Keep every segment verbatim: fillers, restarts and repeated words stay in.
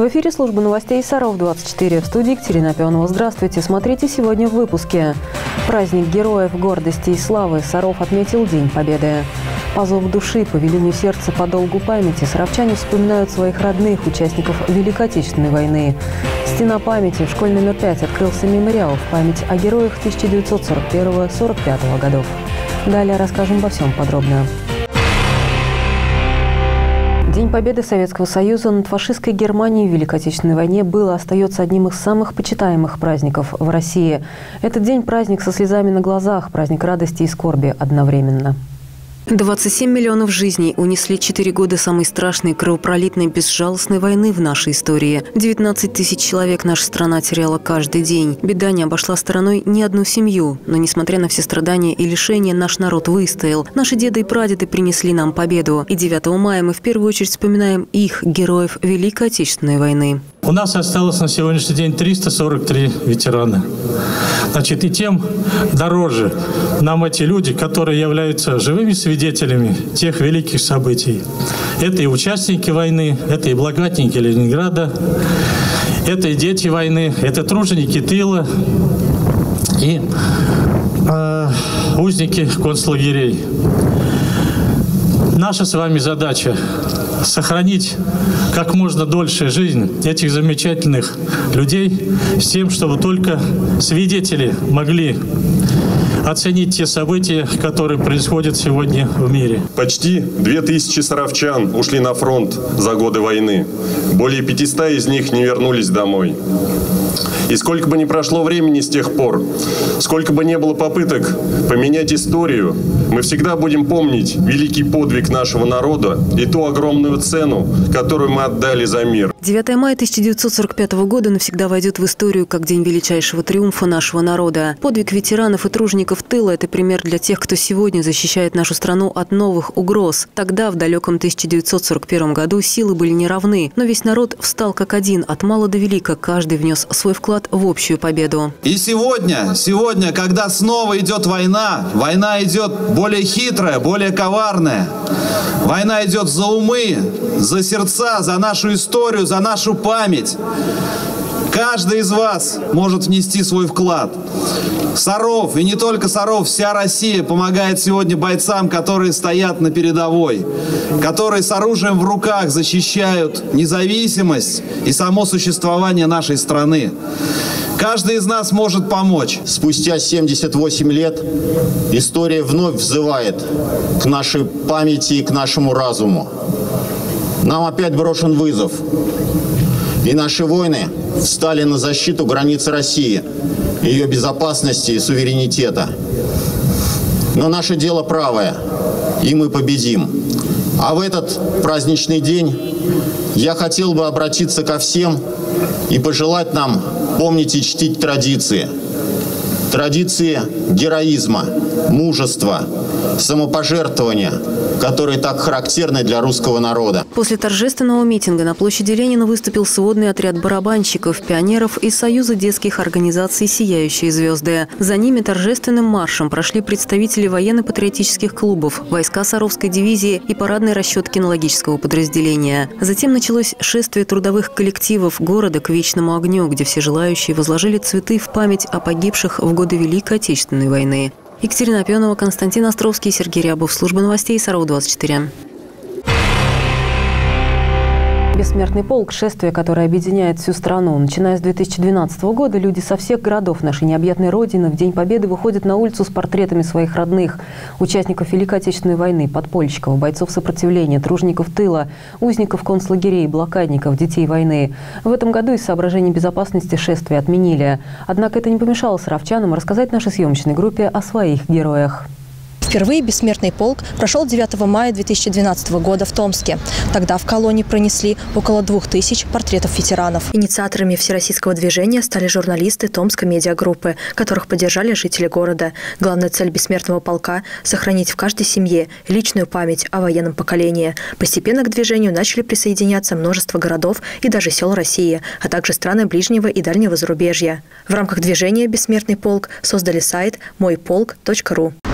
В эфире служба новостей Саров двадцать четыре. В студии Екатерина Опионова. Здравствуйте. Смотрите сегодня в выпуске. Праздник героев, гордости и славы. Саров отметил День Победы. По зову души, по велению сердца, по долгу памяти саровчане вспоминают своих родных, участников Великой Отечественной войны. Стена памяти. В школе номер пять открылся мемориал в память о героях тысяча девятьсот сорок первого — сорок пятого годов. Далее расскажем обо всем подробно. День Победы Советского Союза над фашистской Германией в Великой Отечественной войне был и остается одним из самых почитаемых праздников в России. Этот день – праздник со слезами на глазах, праздник радости и скорби одновременно. двадцать семь миллионов жизней унесли четыре года самой страшной, кровопролитной, безжалостной войны в нашей истории. девятнадцать тысяч человек наша страна теряла каждый день. Беда не обошла стороной ни одну семью. Но, несмотря на все страдания и лишения, наш народ выстоял. Наши деды и прадеды принесли нам победу. И девятого мая мы в первую очередь вспоминаем их, героев Великой Отечественной войны. У нас осталось на сегодняшний день триста сорок три ветерана. Значит, и тем дороже нам эти люди, которые являются живыми свидетелями тех великих событий. Это и участники войны, это и благодатники Ленинграда, это и дети войны, это труженики тыла и э, узники концлагерей. Наша с вами задача – сохранить как можно дольше жизнь этих замечательных людей с тем, чтобы только свидетели могли оценить те события, которые происходят сегодня в мире. Почти две тысячи саровчан ушли на фронт за годы войны. Более пятисот из них не вернулись домой. И сколько бы ни прошло времени с тех пор, сколько бы ни было попыток поменять историю, мы всегда будем помнить великий подвиг нашего народа и ту огромную цену, которую мы отдали за мир. девятого мая тысяча девятьсот сорок пятого года навсегда войдет в историю как день величайшего триумфа нашего народа. Подвиг ветеранов и тружеников тыла – это пример для тех, кто сегодня защищает нашу страну от новых угроз. Тогда, в далеком тысяча девятьсот сорок первом году, силы были неравны, но весь народ встал как один, от мала до велика, каждый внес свой вклад в общую победу. И сегодня, сегодня, когда снова идет война, война идет более хитрая, более коварная. Война идет за умы, за сердца, за нашу историю, за нашу память. Каждый из вас может внести свой вклад. Саров, и не только Саров, вся Россия помогает сегодня бойцам, которые стоят на передовой, которые с оружием в руках защищают независимость и само существование нашей страны. Каждый из нас может помочь. Спустя семьдесят восемь лет история вновь взывает к нашей памяти и к нашему разуму. Нам опять брошен вызов. И наши воины встали на защиту границ России, ее безопасности и суверенитета. Но наше дело правое, и мы победим. А в этот праздничный день я хотел бы обратиться ко всем и пожелать нам помнить и чтить традиции. Традиции героизма, мужества, самопожертвования, которые так характерны для русского народа. После торжественного митинга на площади Ленина выступил сводный отряд барабанщиков, пионеров из Союза детских организаций «Сияющие звезды». За ними торжественным маршем прошли представители военно-патриотических клубов, войска Саровской дивизии и парадный расчет кинологического подразделения. Затем началось шествие трудовых коллективов города к вечному огню, где все желающие возложили цветы в память о погибших в годы Великой Отечественной войны. Екатерина Опионова, Константин Островский, Сергей Рябов. Служба новостей Саров двадцать четыре. Бессмертный полк – шествие, которое объединяет всю страну. Начиная с две тысячи двенадцатого года люди со всех городов нашей необъятной Родины в День Победы выходят на улицу с портретами своих родных, участников Великой Отечественной войны, подпольщиков, бойцов сопротивления, тружеников тыла, узников концлагерей, блокадников, детей войны. В этом году из соображений безопасности шествие отменили. Однако это не помешало саровчанам рассказать нашей съемочной группе о своих героях. Впервые бессмертный полк прошел девятого мая две тысячи двенадцатого года в Томске. Тогда в колонии пронесли около двух тысяч портретов ветеранов. Инициаторами всероссийского движения стали журналисты Томской медиагруппы, которых поддержали жители города. Главная цель бессмертного полка – сохранить в каждой семье личную память о военном поколении. Постепенно к движению начали присоединяться множество городов и даже сел России, а также страны ближнего и дальнего зарубежья. В рамках движения «Бессмертный полк» создали сайт мой полк точка ру.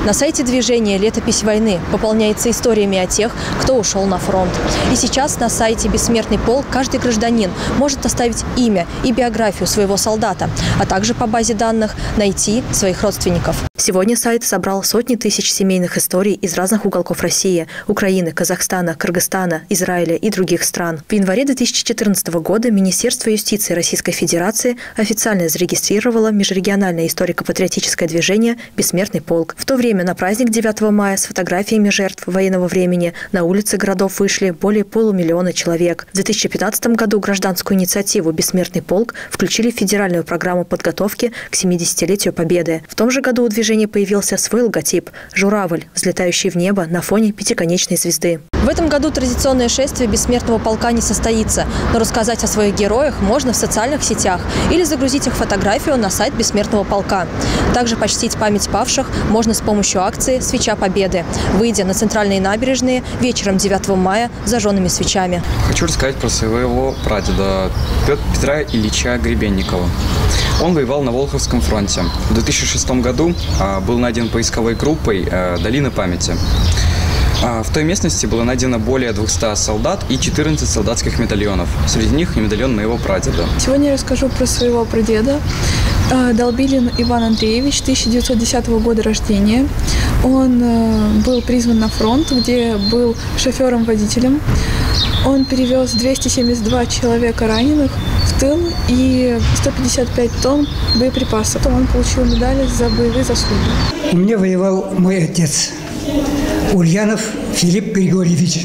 На сайте движения «Летопись войны» пополняется историями о тех, кто ушел на фронт. И сейчас на сайте «Бессмертный полк» каждый гражданин может оставить имя и биографию своего солдата, а также по базе данных найти своих родственников. Сегодня сайт собрал сотни тысяч семейных историй из разных уголков России, Украины, Казахстана, Кыргызстана, Израиля и других стран. В январе две тысячи четырнадцатого года Министерство юстиции Российской Федерации официально зарегистрировало межрегиональное историко-патриотическое движение «Бессмертный полк». В то время на праздник девятого мая с фотографиями жертв военного времени на улицы городов вышли более полумиллиона человек. В две тысячи пятнадцатом году гражданскую инициативу «Бессмертный полк» включили в федеральную программу подготовки к семидесятилетию Победы. В том же году у движения появился свой логотип – журавль, взлетающий в небо на фоне пятиконечной звезды. В этом году традиционное шествие Бессмертного полка не состоится, но рассказать о своих героях можно в социальных сетях или загрузить их фотографию на сайт Бессмертного полка. Также почтить память павших можно с помощью акции «Свеча Победы», выйдя на центральные набережные вечером девятого мая с зажженными свечами. Хочу рассказать про своего прадеда Петра Ильича Гребенникова. Он воевал на Волховском фронте. В две тысячи шестом году был найден поисковой группой «Долина памяти». В той местности было найдено более двухсот солдат и четырнадцать солдатских медальонов. Среди них и медальон моего прадеда. Сегодня я расскажу про своего прадеда. Долбилин Иван Андреевич, тысяча девятьсот десятого года рождения. Он был призван на фронт, где был шофером-водителем. Он перевез двести семьдесят два человека раненых в тыл и сто пятьдесят пять тонн боеприпасов. Он получил медали за боевые заслуги. У меня воевал мой отец Ульянов Филипп Григорьевич.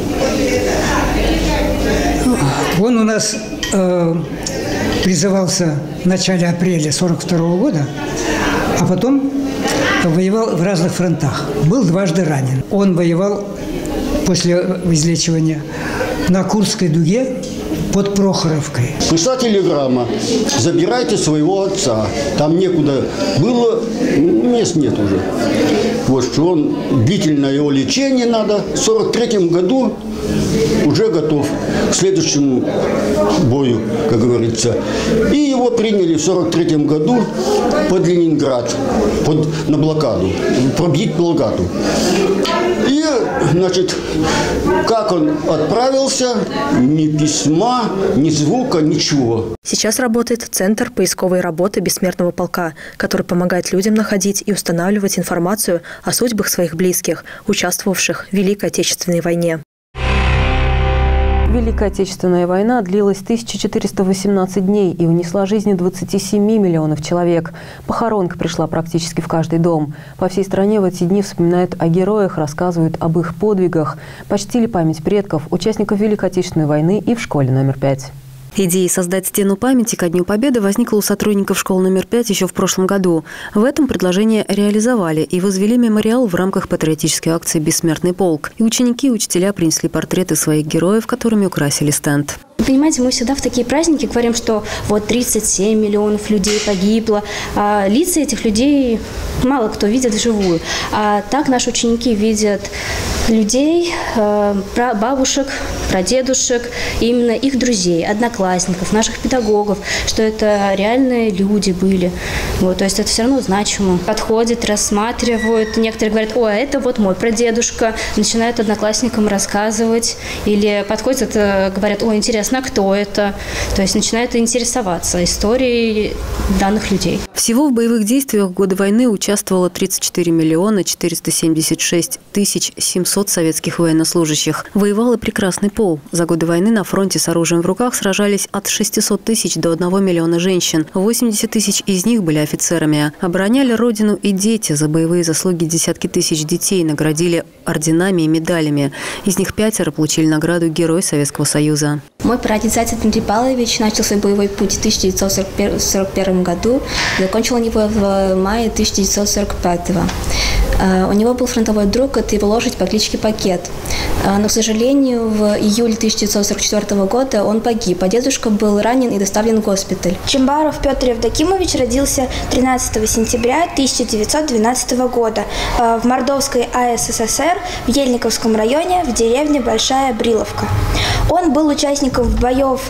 Он у нас э, призывался в начале апреля сорок второго года, а потом воевал в разных фронтах. Был дважды ранен. Он воевал после излечивания на Курской дуге под Прохоровкой. Пришла телеграмма: забирайте своего отца. Там некуда было, мест нет уже. Вот что он, длительное его лечение надо. В сорок третьем году уже готов к следующему бою, как говорится. И его приняли в сорок третьем году под Ленинград, под, на блокаду, пробить блокаду. И, значит, как он отправился, ни письма, ни звука, ничего. Сейчас работает Центр поисковой работы Бессмертного полка, который помогает людям находить и устанавливать информацию о судьбах своих близких, участвовавших в Великой Отечественной войне. Великая Отечественная война длилась тысяча четыреста восемнадцать дней и унесла жизни двадцати семи миллионов человек. Похоронка пришла практически в каждый дом. По всей стране в эти дни вспоминают о героях, рассказывают об их подвигах, почтили память предков, участников Великой Отечественной войны и в школе номер пять. Идея создать стену памяти ко Дню Победы возникла у сотрудников школы номер пять еще в прошлом году. В этом предложение реализовали и возвели мемориал в рамках патриотической акции «Бессмертный полк». И ученики и учителя принесли портреты своих героев, которыми украсили стенд. Понимаете, мы всегда в такие праздники говорим, что вот тридцать семь миллионов людей погибло, а лица этих людей мало кто видит вживую. А так наши ученики видят людей, бабушек, прадедушек, именно их друзей, одноклассников, наших педагогов, что это реальные люди были. Вот, то есть это все равно значимо. Подходят, рассматривают, некоторые говорят: о, это вот мой прадедушка, начинают одноклассникам рассказывать, или подходят, говорят: о, интересно, кто это? То есть начинают интересоваться историей данных людей. Всего в боевых действиях в годы войны участвовало тридцать четыре миллиона четыреста семьдесят шесть тысяч семьсот советских военнослужащих. Воевал и прекрасный пол. За годы войны на фронте с оружием в руках сражались от шестисот тысяч до одного миллиона женщин. восемьдесят тысяч из них были офицерами. Обороняли родину и дети. За боевые заслуги десятки тысяч детей наградили орденами и медалями. Из них пятеро получили награду Герой Советского Союза. Мой прадед Зайцев Дмитрий Павлович начал свой боевой путь в тысяча девятьсот сорок первом году. Закончил он его в мае тысяча девятьсот сорок пятого. У него был фронтовой друг, это его лошадь по кличке Пакет. Но, к сожалению, в июле тысяча девятьсот сорок четвёртого года он погиб, а дедушка был ранен и доставлен в госпиталь. Чембаров Петр Евдокимович родился тринадцатого сентября тысяча девятьсот двенадцатого года в Мордовской АССР в Ельниковском районе в деревне Большая Бриловка. Он был участником боев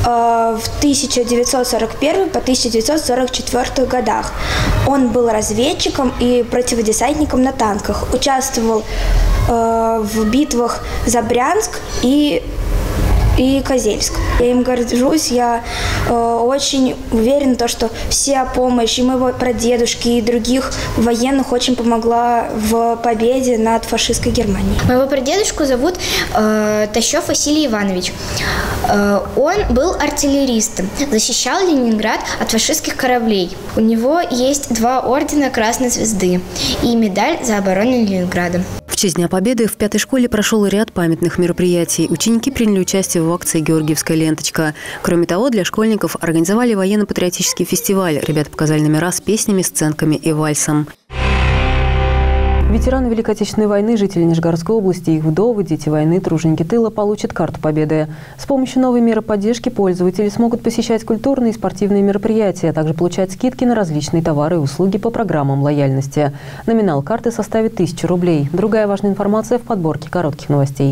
в тысяча девятьсот сорок первом по тысяча девятьсот сорок четвёртый годах. Он был разведчиком и противодесантником верхом на танках, участвовал э, в битвах за Брянск и и Козельск. Я им горжусь, я э, очень уверена, то, что вся помощь и моего прадедушки, и других военных очень помогла в победе над фашистской Германией. Моего прадедушку зовут э, Тащев Василий Иванович. Э, он был артиллеристом, защищал Ленинград от фашистских кораблей. У него есть два ордена Красной Звезды и медаль за оборону Ленинграда. В честь Дня Победы в пятой школе прошел ряд памятных мероприятий. Ученики приняли участие в акции «Георгиевская ленточка». Кроме того, для школьников организовали военно-патриотический фестиваль. Ребята показали номера с песнями, сценками и вальсом. Ветераны Великой Отечественной войны, жители Нижегородской области, их вдовы, дети войны, труженики тыла получат карту победы. С помощью новой меры поддержки пользователи смогут посещать культурные и спортивные мероприятия, а также получать скидки на различные товары и услуги по программам лояльности. Номинал карты составит тысячу рублей. Другая важная информация в подборке коротких новостей.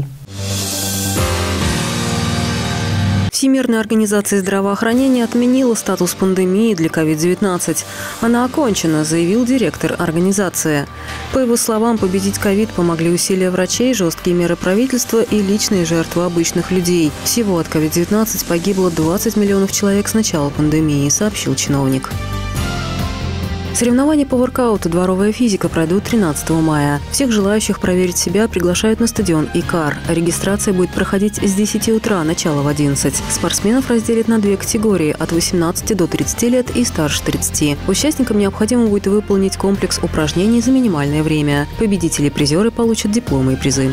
Всемирная организация здравоохранения отменила статус пандемии для ковид девятнадцать. Она окончена, заявил директор организации. По его словам, победить ковид помогли усилия врачей, жесткие меры правительства и личные жертвы обычных людей. Всего от ковид девятнадцать погибло двадцать миллионов человек с начала пандемии, сообщил чиновник. Соревнования по воркауту «Дворовая физика» пройдут тринадцатого мая. Всех желающих проверить себя приглашают на стадион «Икар». Регистрация будет проходить с десяти утра, начало в одиннадцать. Спортсменов разделят на две категории – от восемнадцати до тридцати лет и старше тридцати. Участникам необходимо будет выполнить комплекс упражнений за минимальное время. Победители и призеры получат дипломы и призы.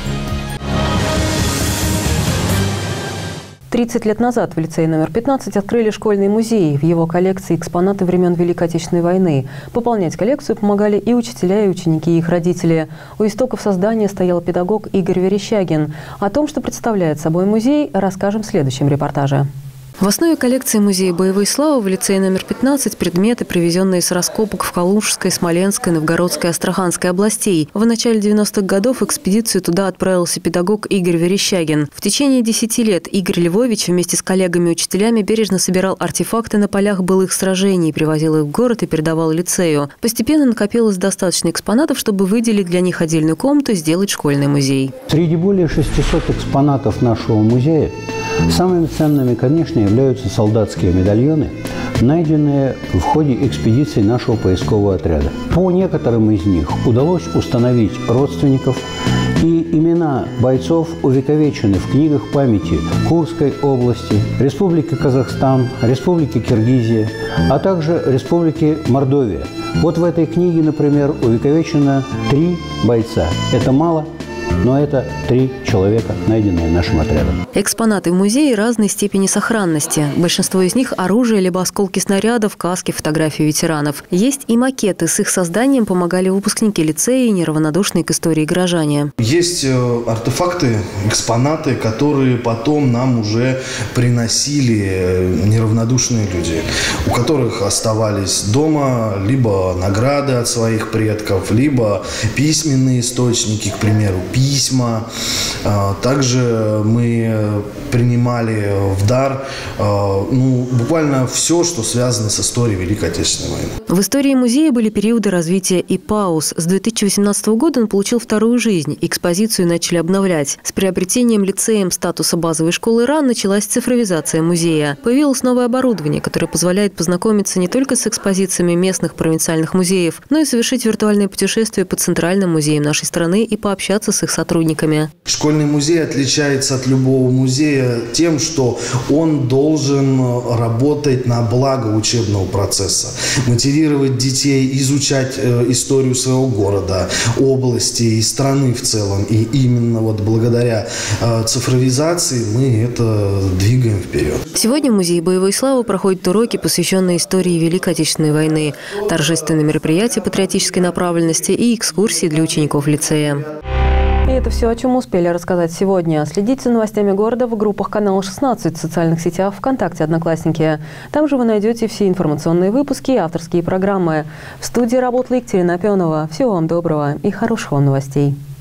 тридцать лет назад в лицее номер пятнадцать открыли школьный музей. В его коллекции экспонаты времен Великой Отечественной войны. Пополнять коллекцию помогали и учителя, и ученики, и их родители. У истоков создания стоял педагог Игорь Верещагин. О том, что представляет собой музей, расскажем в следующем репортаже. В основе коллекции музея боевой славы в лицее номер пятнадцать предметы, привезенные с раскопок в Калужской, Смоленской, Новгородской и Астраханской областей. В начале девяностых годов экспедицию туда отправился педагог Игорь Верещагин. В течение десяти лет Игорь Львович вместе с коллегами-учителями бережно собирал артефакты на полях былых сражений, привозил их в город и передавал лицею. Постепенно накопилось достаточно экспонатов, чтобы выделить для них отдельную комнату и сделать школьный музей. Среди более шестисот экспонатов нашего музея самыми ценными, конечно, являются солдатские медальоны, найденные в ходе экспедиции нашего поискового отряда. По некоторым из них удалось установить родственников, и имена бойцов увековечены в книгах памяти Курской области, Республики Казахстан, Республики Киргизия, а также Республики Мордовия. Вот в этой книге, например, увековечено три бойца. Это мало, но это три человека, найденные нашим отрядом. Экспонаты в музее разной степени сохранности. Большинство из них – оружие, либо осколки снарядов, каски, фотографии ветеранов. Есть и макеты. С их созданием помогали выпускники лицея и неравнодушные к истории горожане. Есть артефакты, экспонаты, которые потом нам уже приносили неравнодушные люди, у которых оставались дома либо награды от своих предков, либо письменные источники, к примеру, письма. Также мы принимали в дар ну, буквально все, что связано с историей Великой Отечественной войны. В истории музея были периоды развития и пауз. С две тысячи восемнадцатого года он получил вторую жизнь. Экспозицию начали обновлять. С приобретением лицеем статуса базовой школы РАН началась цифровизация музея. Появилось новое оборудование, которое позволяет познакомиться не только с экспозициями местных провинциальных музеев, но и совершить виртуальное путешествие по центральным музеям нашей страны и пообщаться с их сотрудниками. Школьный музей отличается от любого музея тем, что он должен работать на благо учебного процесса, мотивировать детей изучать историю своего города, области и страны в целом. И именно вот благодаря цифровизации мы это двигаем вперед. Сегодня в Музее боевой славы проходят уроки, посвященные истории Великой Отечественной войны, торжественные мероприятия патриотической направленности и экскурсии для учеников лицея. И это все, о чем успели рассказать сегодня. Следите за новостями города в группах канала шестнадцать в социальных сетях ВКонтакте, Одноклассники. Там же вы найдете все информационные выпуски и авторские программы. В студии работала Екатерина Пенова. Всего вам доброго и хороших вам новостей.